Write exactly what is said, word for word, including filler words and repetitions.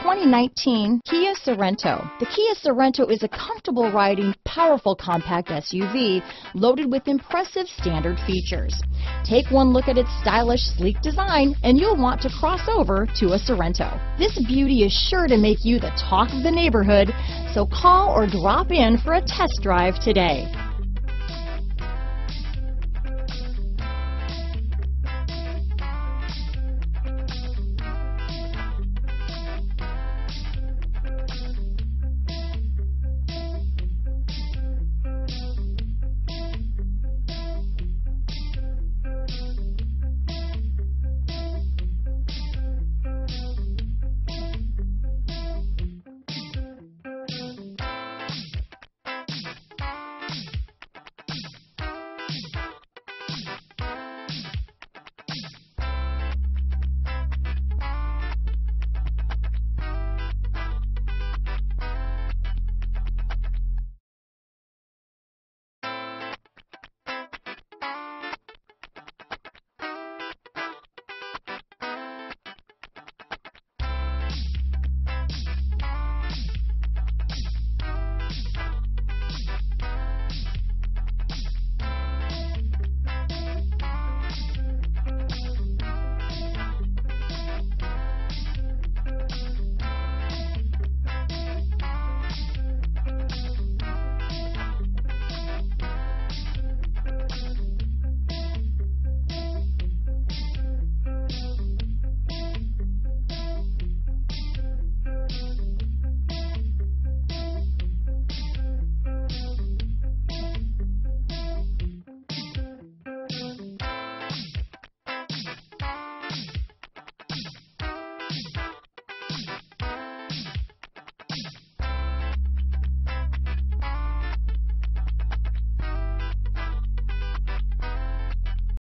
twenty nineteen Kia Sorento. The Kia Sorento is a comfortable riding, powerful compact S U V loaded with impressive standard features. Take one look at its stylish, sleek design and you'll want to cross over to a Sorento. This beauty is sure to make you the talk of the neighborhood, so call or drop in for a test drive today.